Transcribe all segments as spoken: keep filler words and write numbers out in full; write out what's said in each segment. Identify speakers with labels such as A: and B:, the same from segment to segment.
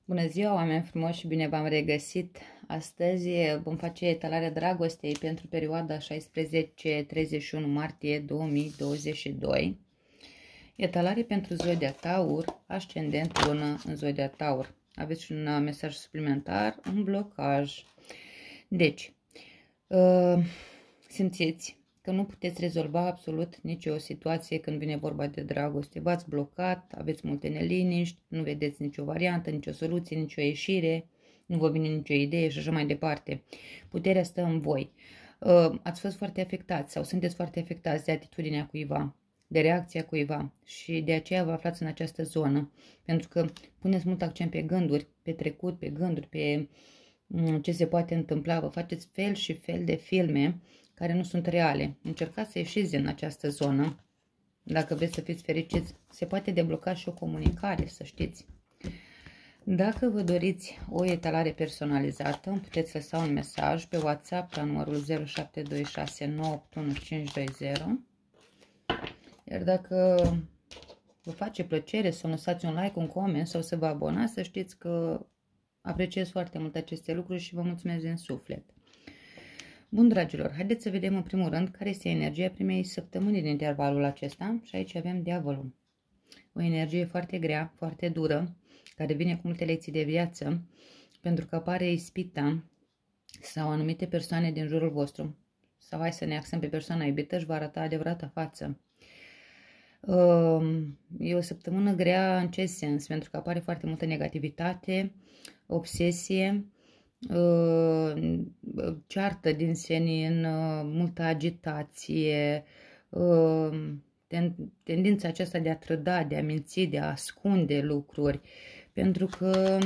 A: Bună ziua, oameni frumoși, și bine v-am regăsit! Astăzi vom face etalarea dragostei pentru perioada șaisprezece treizeci și unu martie două mii douăzeci și doi. Etalare pentru zodia Taur, ascendent lună în zodia Taur. Aveți și un mesaj suplimentar, un blocaj. Deci, simțiți că nu puteți rezolva absolut nicio situație când vine vorba de dragoste. V-ați blocat, aveți multe neliniști, nu vedeți nicio variantă, nicio soluție, nicio ieșire, nu vă vine nicio idee și așa mai departe. Puterea stă în voi. Ați fost foarte afectați sau sunteți foarte afectați de atitudinea cuiva, de reacția cuiva și de aceea vă aflați în această zonă. Pentru că puneți mult accent pe gânduri, pe trecut, pe gânduri, pe ce se poate întâmpla. Vă faceți fel și fel de filme care nu sunt reale. Încercați să ieșiți din această zonă. Dacă vreți să fiți fericiți, se poate debloca și o comunicare, să știți. Dacă vă doriți o etalare personalizată, îmi puteți lăsa un mesaj pe WhatsApp la numărul zero șapte doi șase nouă opt unu cinci doi zero. Iar dacă vă face plăcere să lăsați un like, un coment sau să vă abonați, să știți că apreciez foarte mult aceste lucruri și vă mulțumesc din suflet. Bun, dragilor, haideți să vedem în primul rând care este energia primei săptămâni din intervalul acesta. Și aici avem diavolul. O energie foarte grea, foarte dură, care vine cu multe lecții de viață, pentru că apare ispita sau anumite persoane din jurul vostru. Sau hai să ne axăm pe persoana iubită, își va arăta adevărata față. E o săptămână grea în ce sens? Pentru că apare foarte multă negativitate, obsesie, ceartă din senin, multă agitație, tendința aceasta de a trăda, de a minți, de a ascunde lucruri, pentru că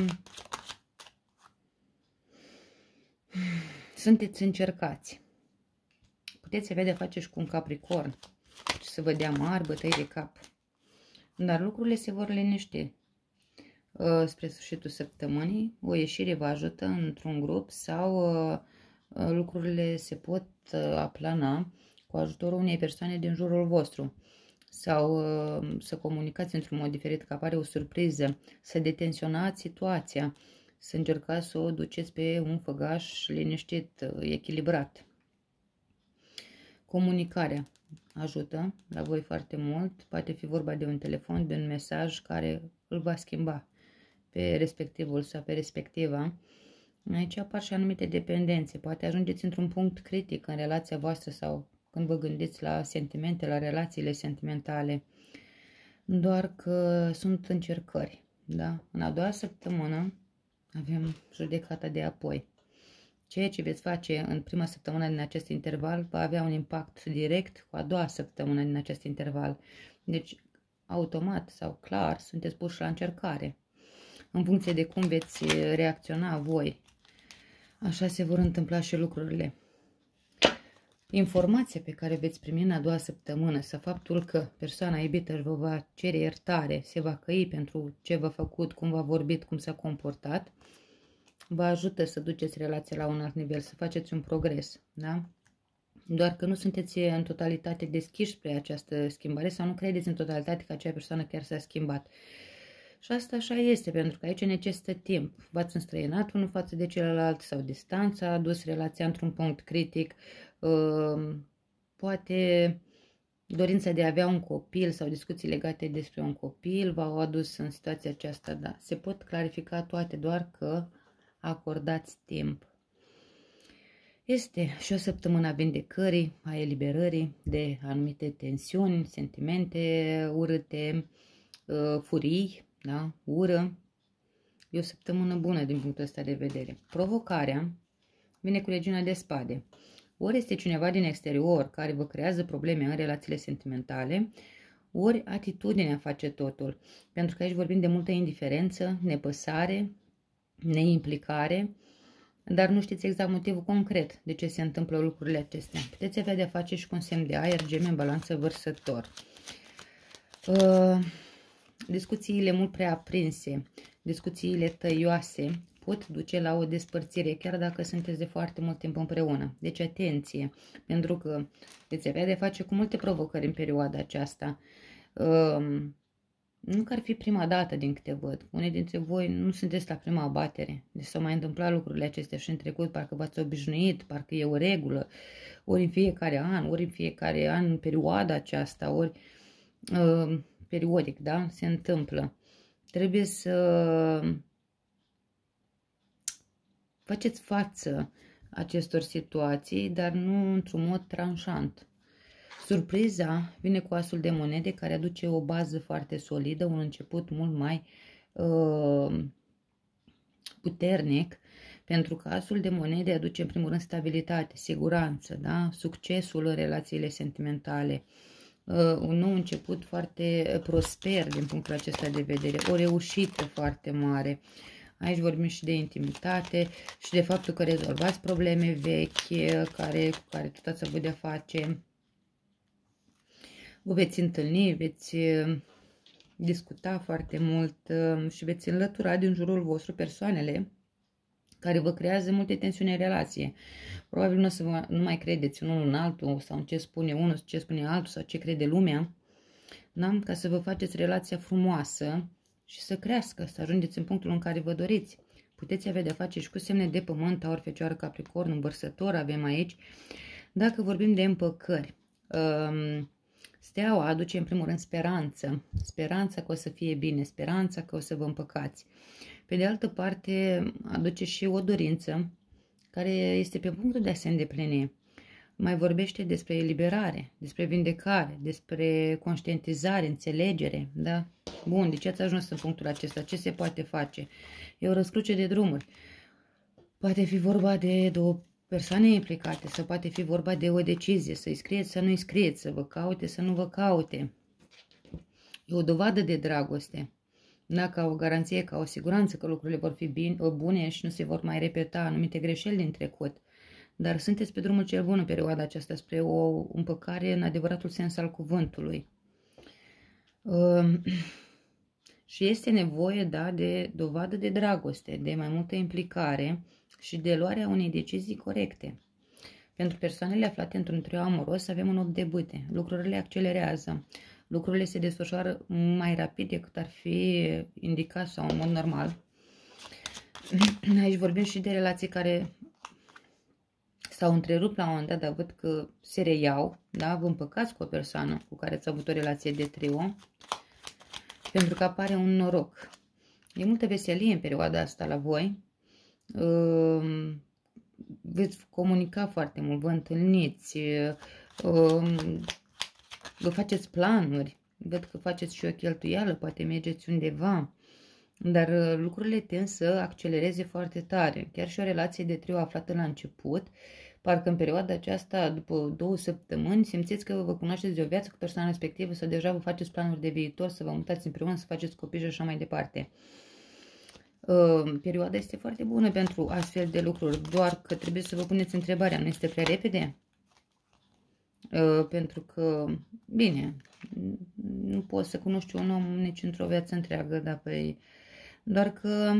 A: sunteți încercați. Puteți avea de face și cu un Capricorn și să vă dea mari bătăi de cap, dar lucrurile se vor liniști. Spre sfârșitul săptămânii, o ieșire vă ajută într-un grup sau lucrurile se pot aplana cu ajutorul unei persoane din jurul vostru sau să comunicați într-un mod diferit, că apare o surpriză, să detensionați situația, să încercați să o duceți pe un făgaș liniștit, echilibrat. Comunicarea ajută la voi foarte mult, poate fi vorba de un telefon, de un mesaj care îl va schimba pe respectivul sau pe respectiva. Aici apar și anumite dependențe. Poate ajungeți într-un punct critic în relația voastră sau când vă gândiți la sentimente, la relațiile sentimentale. Doar că sunt încercări. Da? În a doua săptămână avem judecata de apoi. Ceea ce veți face în prima săptămână din acest interval va avea un impact direct cu a doua săptămână din acest interval. Deci, automat sau clar, sunteți puși la încercare. În funcție de cum veți reacționa voi, așa se vor întâmpla și lucrurile. Informația pe care veți primi în a doua săptămână, sau faptul că persoana iubită își vă va cere iertare, se va căi pentru ce v-a făcut, cum v-a vorbit, cum s-a comportat, vă ajută să duceți relația la un alt nivel, să faceți un progres, da? Doar că nu sunteți în totalitate deschiși spre această schimbare sau nu credeți în totalitate că acea persoană chiar s-a schimbat. Și asta așa este, pentru că aici necesită timp. V-ați înstrăinat unul față de celălalt sau distanța a dus relația într-un punct critic. Poate dorința de a avea un copil sau discuții legate despre un copil v-au adus în situația aceasta. Da, se pot clarifica toate, doar că acordați timp. Este și o săptămână a vindecării, a eliberării de anumite tensiuni, sentimente urâte, furii, da? Ură. E o săptămână bună din punctul ăsta de vedere. Provocarea vine cu regiunea de spade. Ori este cineva din exterior care vă creează probleme în relațiile sentimentale, ori atitudinea face totul. Pentru că aici vorbim de multă indiferență, nepăsare, neimplicare, dar nu știți exact motivul concret de ce se întâmplă lucrurile acestea. Puteți avea de-a face și cu un semn de aer, Gemeni, Balanță, Vărsător. Uh, discuțiile mult prea aprinse, discuțiile tăioase pot duce la o despărțire, chiar dacă sunteți de foarte mult timp împreună. Deci atenție, pentru că veți avea de face cu multe provocări în perioada aceasta. Uh, Nu că ar fi prima dată din câte văd. Unii dintre voi nu sunteți la prima abatere. Deci s-au mai întâmplat lucrurile acestea și în trecut, parcă v-ați obișnuit, parcă e o regulă. Ori în fiecare an, ori în fiecare an, în perioada aceasta, ori uh, periodic, da? Se întâmplă. Trebuie să faceți față acestor situații, dar nu într-un mod tranșant. Surpriza vine cu asul de monede, care aduce o bază foarte solidă, un început mult mai uh, puternic, pentru că asul de monede aduce în primul rând stabilitate, siguranță, da? Succesul în relațiile sentimentale, uh, un nou început foarte prosper din punctul acesta de vedere, o reușită foarte mare. Aici vorbim și de intimitate și de faptul că rezolvați probleme vechi care, cu care tot ați avut de-a face. Vă veți întâlni, veți discuta foarte mult și veți înlătura din jurul vostru persoanele care vă creează multe tensiuni în relație. Probabil nu o să vă, nu mai credeți unul în altul sau în ce spune unul, ce spune altul sau ce crede lumea. Da? Ca să vă faceți relația frumoasă și să crească, să ajungeți în punctul în care vă doriți. Puteți avea de-a face și cu semne de pământ, aur, fecioară, capricorn, învărsător avem aici. Dacă vorbim de împăcări, steaua aduce în primul rând speranță, speranța că o să fie bine, speranța că o să vă împăcați. Pe de altă parte aduce și o dorință care este pe punctul de a se îndeplini. Mai vorbește despre eliberare, despre vindecare, despre conștientizare, înțelegere, da? Bun, de ce ați ajuns în punctul acesta? Ce se poate face? E o răscruce de drumuri. Poate fi vorba de două persoane implicate, sau poate fi vorba de o decizie, să-i scrieți, să nu-i scrieți, să vă caute, să nu vă caute. E o dovadă de dragoste, da? Ca o garanție, ca o siguranță că lucrurile vor fi bine, bune și nu se vor mai repeta anumite greșeli din trecut. Dar sunteți pe drumul cel bun în perioada aceasta spre o împăcare în adevăratul sens al cuvântului. Uh, și este nevoie, da, de dovadă de dragoste, de mai multă implicare și de luarea unei decizii corecte. Pentru persoanele aflate într-un trio amoros avem un opt de bâte. Lucrurile accelerează. Lucrurile se desfășoară mai rapid decât ar fi indicat sau în mod normal. Aici vorbim și de relații care s-au întrerupt la un moment dat, dar văd că se reiau, da? Vă împăcați cu o persoană cu care ați avut o relație de trio, pentru că apare un noroc. E multă veselie în perioada asta la voi. Veți comunica foarte mult, vă întâlniți, vă faceți planuri, văd că faceți și o cheltuială, poate mergeți undeva, dar lucrurile tind să accelereze foarte tare. Chiar și o relație de trio aflată la început, parcă în perioada aceasta, după două săptămâni, simțiți că vă cunoașteți de o viață cu persoana respectivă sau deja vă faceți planuri de viitor, să vă mutați împreună, să faceți copii și așa mai departe. Uh, perioada este foarte bună pentru astfel de lucruri, doar că trebuie să vă puneți întrebarea, nu este prea repede? Uh, pentru că, bine, nu poți să cunoști un om nici într-o viață întreagă, dar păi, doar că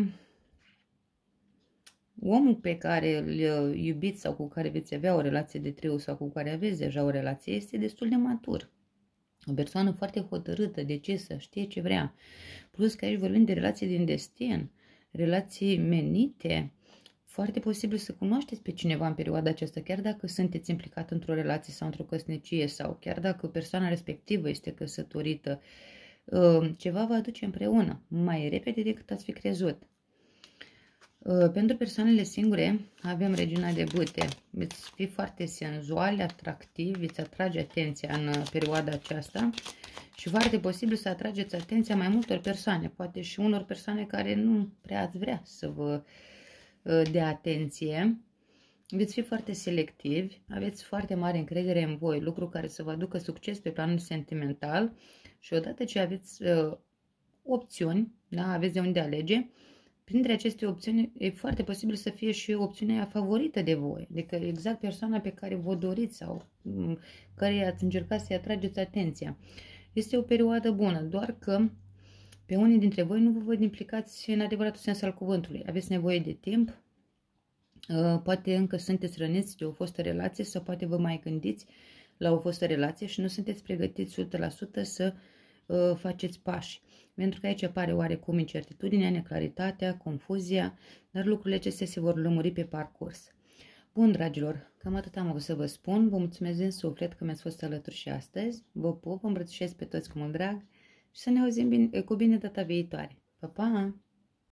A: omul pe care îl iubiți sau cu care veți avea o relație de trio sau cu care aveți deja o relație este destul de matur. O persoană foarte hotărâtă, decisă, știe ce vrea. Plus că aici vorbim de relații din destin, relații menite. Foarte posibil să cunoașteți pe cineva în perioada aceasta, chiar dacă sunteți implicat într-o relație sau într-o căsnicie sau chiar dacă persoana respectivă este căsătorită. Ceva vă aduce împreună, mai repede decât ați fi crezut. Pentru persoanele singure avem regina de bâte. Veți fi foarte senzuali, atractivi, veți atrage atenția în perioada aceasta și foarte posibil să atrageți atenția mai multor persoane, poate și unor persoane care nu prea ați vrea să vă dea atenție. Veți fi foarte selectivi, aveți foarte mare încredere în voi, lucru care să vă aducă succes pe planul sentimental și odată ce aveți uh, opțiuni, da, aveți de unde alege, printre aceste opțiuni e foarte posibil să fie și opțiunea favorită de voi, adică exact persoana pe care vă doriți sau care ați încercat să-i atrageți atenția. Este o perioadă bună, doar că pe unii dintre voi nu vă văd implicați în adevăratul sens al cuvântului. Aveți nevoie de timp, poate încă sunteți răniți de o fostă relație sau poate vă mai gândiți la o fostă relație și nu sunteți pregătiți o sută la sută să uh, faceți pași. Pentru că aici apare oarecum incertitudinea, neclaritatea, confuzia, dar lucrurile acestea se vor lămuri pe parcurs. Bun, dragilor, cam atât am avut să vă spun. Vă mulțumesc din suflet că mi-ați fost alături și astăzi. Vă pup, vă îmbrățișez pe toți cu mult drag și să ne auzim bine, cu bine data viitoare. Pa, pa!